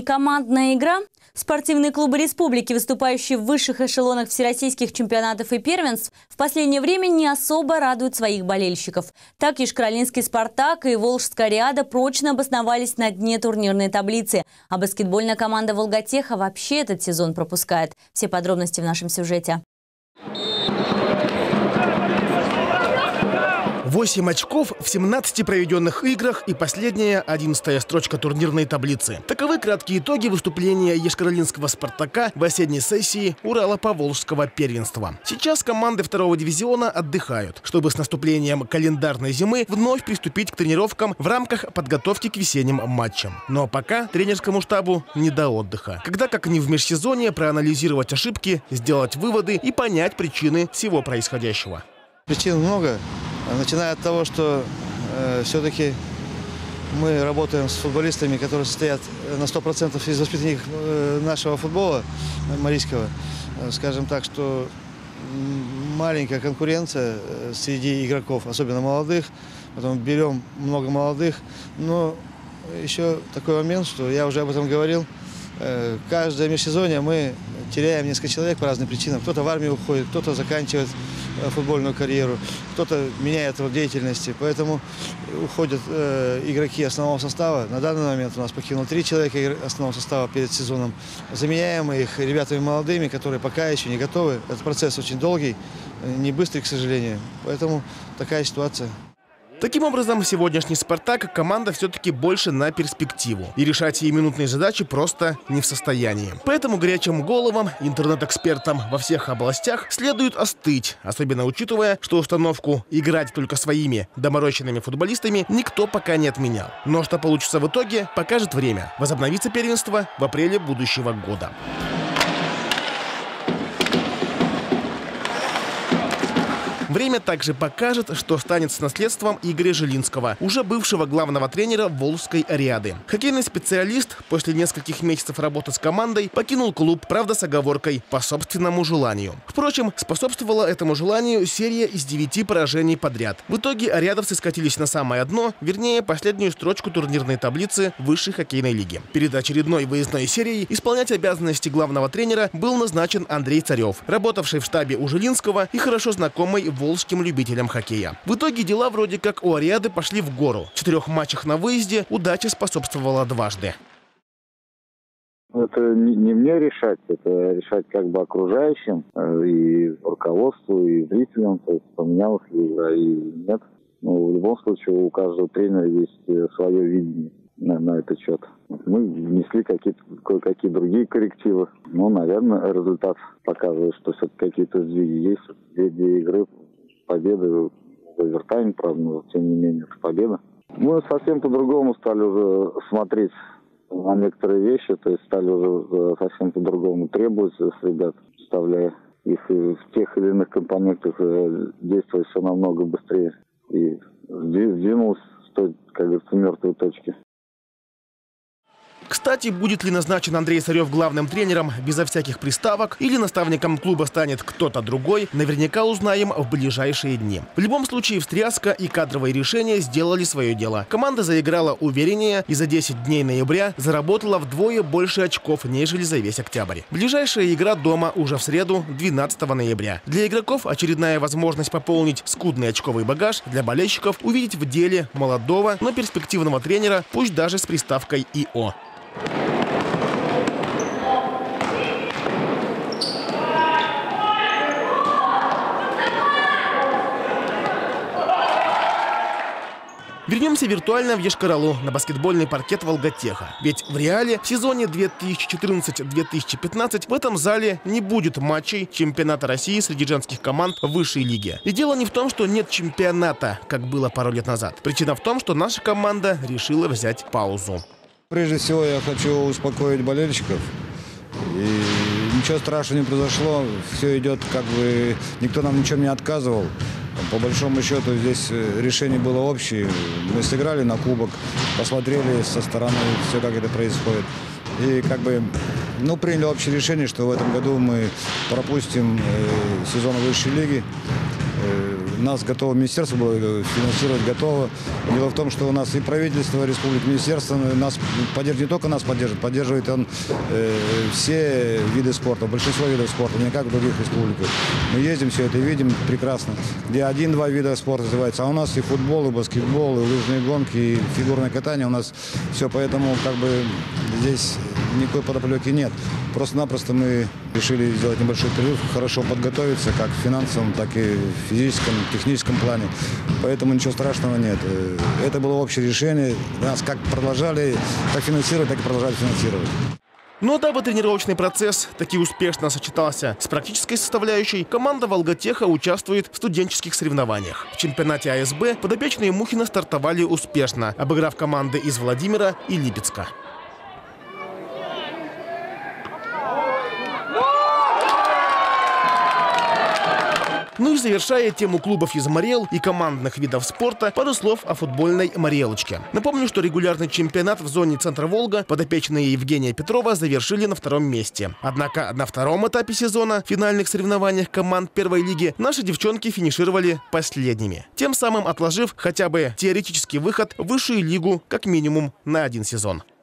командная игра? Спортивные клубы республики, выступающие в высших эшелонах всероссийских чемпионатов и первенств, в последнее время не особо радуют своих болельщиков. Так Ешкар-Олинский «Спартак» и Волжская «Ориада» прочно обосновались на дне турнирной таблицы. А баскетбольная команда «Волготеха» вообще этот сезон пропускает. Все подробности в нашем сюжете. 8 очков в 17 проведенных играх и последняя 11-я строчка турнирной таблицы. Таковы краткие итоги выступления Ешкар-Олинского «Спартака» в осенней сессии Урало-Поволжского первенства. Сейчас команды второго дивизиона отдыхают, чтобы с наступлением календарной зимы вновь приступить к тренировкам в рамках подготовки к весенним матчам. Но пока тренерскому штабу не до отдыха. Когда, как ни в межсезонье, проанализировать ошибки, сделать выводы и понять причины всего происходящего. Причин много. Начиная от того, что все-таки мы работаем с футболистами, которые состоят на 100% из воспитанников нашего футбола марийского. Скажем так, что маленькая конкуренция среди игроков, особенно молодых. Потом берем много молодых. Но еще такой момент, что я уже об этом говорил. Каждое межсезонье мы теряем несколько человек по разным причинам. Кто-то в армию уходит, кто-то заканчивает футбольную карьеру, кто-то меняет род деятельности. Поэтому уходят игроки основного состава. На данный момент у нас покинуло 3 человека основного состава перед сезоном. Заменяем их ребятами молодыми, которые пока еще не готовы. Этот процесс очень долгий, не быстрый, к сожалению. Поэтому такая ситуация. Таким образом, сегодняшний «Спартак» команда все-таки больше на перспективу. И решать сиюминутные задачи просто не в состоянии. Поэтому горячим головам, интернет-экспертам во всех областях следует остыть. Особенно учитывая, что установку играть только своими доморощенными футболистами никто пока не отменял. Но что получится в итоге, покажет время. Возобновится первенство в апреле будущего года. Время также покажет, что станет с наследством Игоря Жилинского, уже бывшего главного тренера Волжской «Ориады». Хоккейный специалист после нескольких месяцев работы с командой покинул клуб, правда с оговоркой «по собственному желанию». Впрочем, способствовала этому желанию серия из 9 поражений подряд. В итоге ориадовцы скатились на самое дно, вернее, последнюю строчку турнирной таблицы высшей хоккейной лиги. Перед очередной выездной серией исполнять обязанности главного тренера был назначен Андрей Царев, работавший в штабе у Жилинского и хорошо знакомый волжским любителям хоккея. В итоге дела вроде как у «Ориады» пошли в гору. В 4 матчах на выезде удача способствовала дважды. Это не мне решать, это решать как бы окружающим, и руководству, и зрителям, то есть поменялась ли игра и нет. Но в любом случае у каждого тренера есть свое видение на этот счет. Мы внесли кое-какие другие коррективы. Ну, наверное, результат показывает, что все-таки какие-то сдвиги есть. 2 игры, победы в овертайме, правда, но тем не менее это победа. Мы совсем по-другому стали уже смотреть на некоторые вещи, то есть стали уже совсем по-другому требовать с ребят, вставляя их в тех или иных компонентах, действовать все намного быстрее и сдвинулось с той, как говорится, мертвой точки. Кстати, будет ли назначен Андрей Царев главным тренером безо всяких приставок или наставником клуба станет кто-то другой, наверняка узнаем в ближайшие дни. В любом случае, встряска и кадровые решения сделали свое дело. Команда заиграла увереннее и за 10 дней ноября заработала вдвое больше очков, нежели за весь октябрь. Ближайшая игра дома уже в среду, 12 ноября. Для игроков очередная возможность пополнить скудный очковый багаж, для болельщиков увидеть в деле молодого, но перспективного тренера, пусть даже с приставкой ИО. Вернемся виртуально в Ешкар-Олу на баскетбольный паркет «Волготеха». Ведь в реале в сезоне 2014-2015 в этом зале не будет матчей чемпионата России среди женских команд в высшей лиге. И дело не в том, что нет чемпионата, как было пару лет назад. Причина в том, что наша команда решила взять паузу. Прежде всего я хочу успокоить болельщиков. И ничего страшного не произошло. Все идет как бы... Никто нам ничем не отказывал. По большому счету здесь решение было общее. Мы сыграли на кубок, посмотрели со стороны все, как это происходит. И как бы, приняли общее решение, что в этом году мы пропустим сезон высшей лиги. нас готово, министерство было финансировать готово. Дело в том, что у нас и правительство республики, министерство нас поддерживает, не только нас поддерживает он все виды спорта, большинство видов спорта, не как в других республиках. Мы ездим, все это видим прекрасно. Где 1-2 вида спорта развивается, а у нас и футбол, и баскетбол, и лыжные гонки, и фигурное катание у нас все, поэтому как бы здесь никакой подоплеки нет. Просто-напросто мы решили сделать небольшой перерыв, хорошо подготовиться как в финансовом, так и в физическом, техническом плане. Поэтому ничего страшного нет. Это было общее решение. Нас как продолжали, как финансировать, так и продолжали финансировать. Но дабы тренировочный процесс таки успешно сочетался с практической составляющей, команда «Волготеха» участвует в студенческих соревнованиях. В чемпионате АСБ подопечные Мухина стартовали успешно, обыграв команды из Владимира и Липецка. Ну и завершая тему клубов из Марел и командных видов спорта, пару слов о футбольной Марелочке. Напомню, что регулярный чемпионат в зоне центра Волга подопечные Евгения Петрова завершили на 2-м месте. Однако на 2-м этапе сезона в финальных соревнованиях команд первой лиги наши девчонки финишировали последними, тем самым отложив хотя бы теоретический выход в высшую лигу как минимум на 1 сезон.